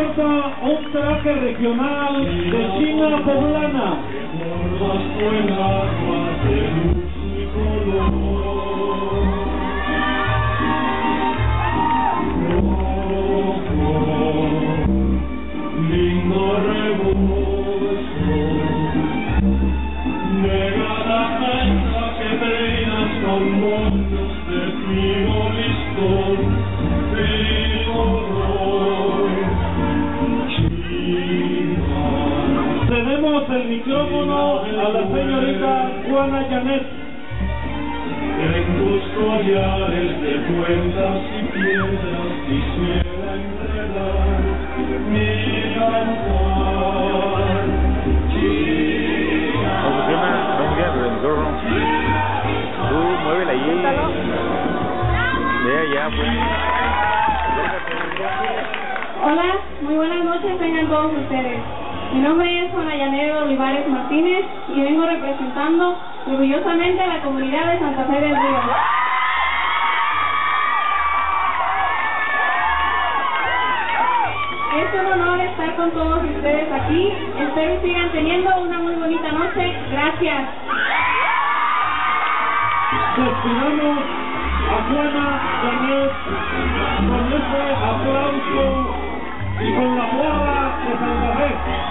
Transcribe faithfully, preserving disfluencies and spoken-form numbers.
porta un traje regional de China poblana. Bajo el agua de luz y color, rojo, lindo rebozo, negada alta que peinas con moños de fino listón, fino roy, China. Tenemos el micrófono a la señorita Juana Janet. En tus collares de cuentas y piedras quisiera enredar mi cantar. China. ¿Cómo se llama? ¿Cómo se llama? Tú muévela ahí. Ve allá, pues. Hola, muy buenas noches, tengan todos ustedes. Mi nombre es Juana Janet Olivares Martínez y vengo representando orgullosamente a la comunidad de Santa Fe del Río. Es un honor estar con todos ustedes aquí. Espero que sigan teniendo una muy bonita noche. Gracias. Despidamos a Juana Janet con este aplauso y con la boda de Santa Fe.